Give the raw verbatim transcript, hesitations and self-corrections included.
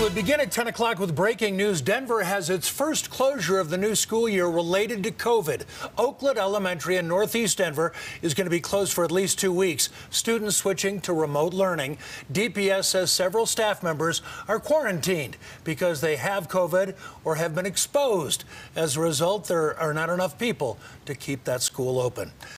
We begin at ten o'clock with breaking news. Denver has its first closure of the new school year related to COVID. Oakland Elementary in northeast Denver is going to be closed for at least two weeks. Students switching to remote learning. D P S says several staff members are quarantined because they have COVID or have been exposed. As a result, there are not enough people to keep that school open.